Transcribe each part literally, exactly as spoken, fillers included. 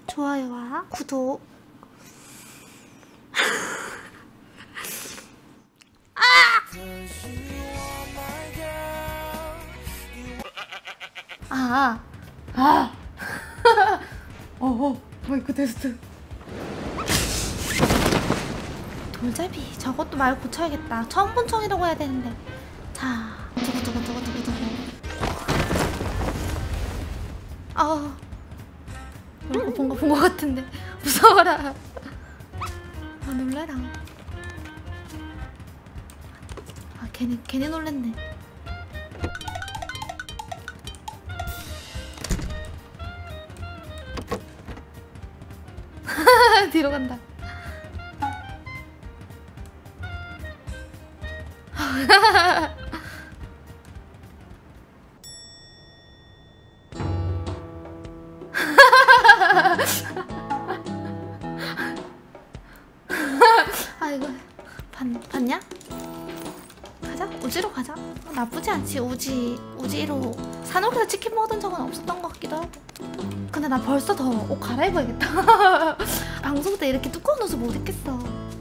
좋아요와 구독. 아! 아! 아! 어어 마이크 테스트. 돌잡이 저것도 말 고쳐야겠다. 처음 본 총이라고 해야 되는데. 자, 저거 저거 저거 저거 저거. 아, 이런 거 본 거 본 거 같은데 무서워라. 아 놀래라. 아 괜히 괜히 놀랬네. 뒤로 간다. 아 이거 봤, 봤냐? 가자. 우지로 가자. 나쁘지 않지. 우지 우지로 산옥에서 치킨 먹었던 적은 없었던 것 같기도 하고. 근데 나 벌써 더 옷 갈아입어야겠다. 방송 때 이렇게 두꺼운 옷을 못 입겠어.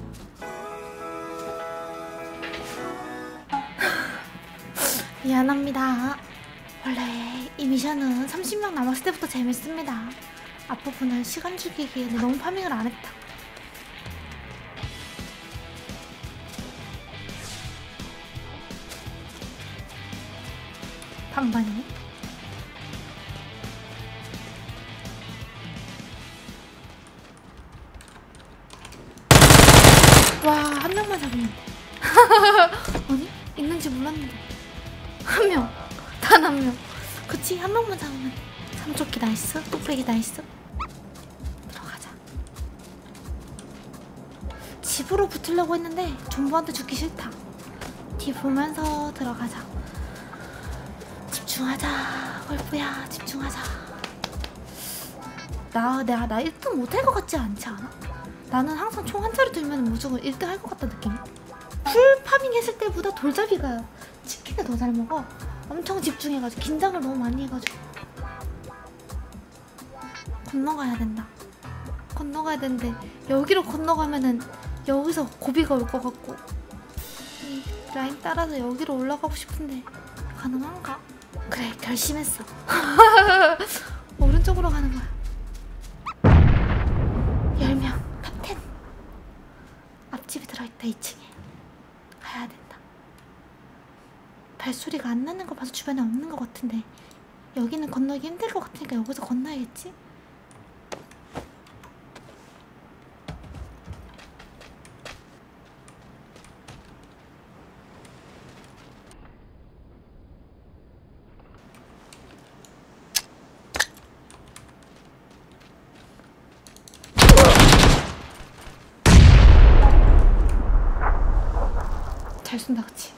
미안합니다. 원래 이 미션은 삼십 명 남았을 때부터 재밌습니다. 앞부분은 시간 죽이기에 너무 파밍을 안 했다. 반반이네. 와, 한 명만 잡으면 돼. 아니? 있는지 몰랐는데. 한 명. 단 한 명. 그치? 한 명만 잡으면 돼. 삼조끼 나이스. 뚝배기 나이스. 들어가자. 집으로 붙으려고 했는데 존버한테 죽기 싫다. 뒤 보면서 들어가자. 집중하자. 골프야, 집중하자. 나, 내가 나 일 등 못할 것 같지 않지 않아? 나는 항상 총 한 차례 들면 무조건 일 등 할 것 같다는 느낌. 풀 파밍 했을 때보다 돌잡이가 치킨을 더 잘 먹어. 엄청 집중해가지고 긴장을 너무 많이 해가지고. 건너가야 된다. 건너가야 되는데 여기로 건너가면은 여기서 고비가 올 것 같고, 이 라인 따라서 여기로 올라가고 싶은데 가능한가? 그래, 결심했어. 오른쪽으로 가는 거야. 열 명 탑텐. 앞집에 들어있다. 이 층에 가야 된다. 발소리가 안 나는 거 봐서 주변에 없는 것 같은데 여기는 건너기 힘들 것 같으니까 여기서 건너야겠지? 잘 쏜다, 그치?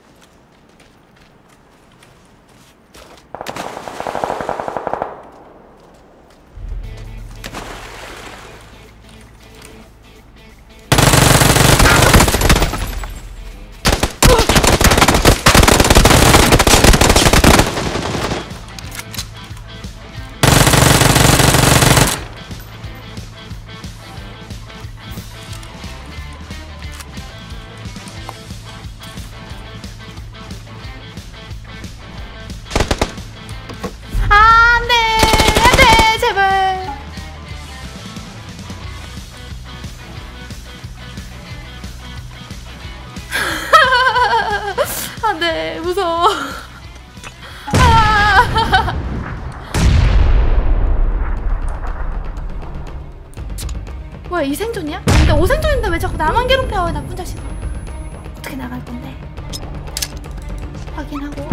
안돼, 무서워. 아 뭐야, 이 생존이야? 근데 오 생존인데 왜 자꾸 나만 괴롭혀, 나쁜 자식. 어떻게 나갈 건데? 확인하고.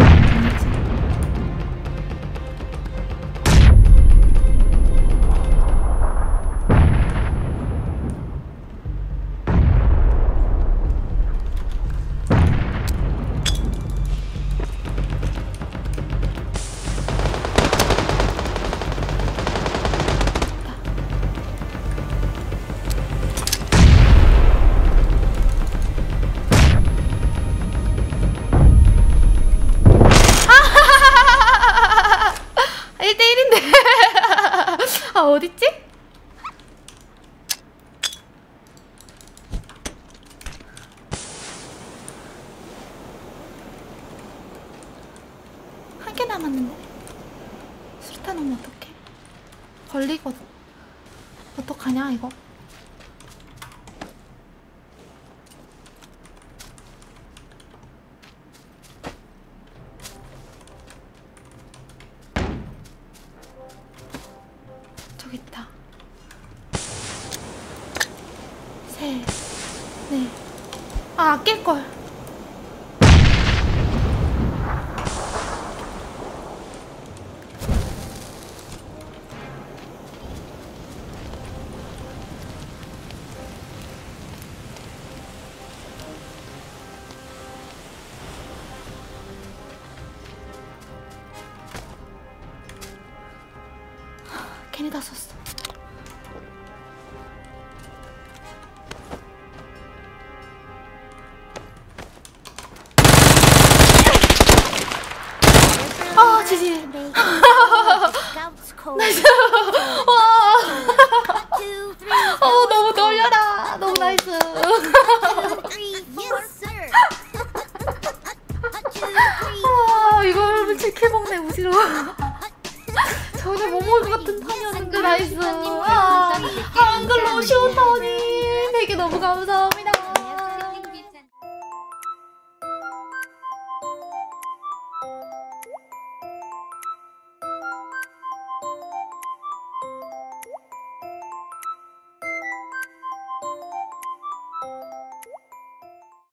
걸리거든. 어떡하냐 이거. 저기 있다. 셋, 넷. 아, 아낄걸. 괜히 다 썼어. 아, 지지. 나이스. 와. 어, 너무 떨려라. 너무 나이스. 아, 이걸 치킨 먹네, 우지로. 전혀 못 먹을 것 같은 판이었는데 나이스. 아, 한글로 쉬운 타니 되게 너무 감사합니다.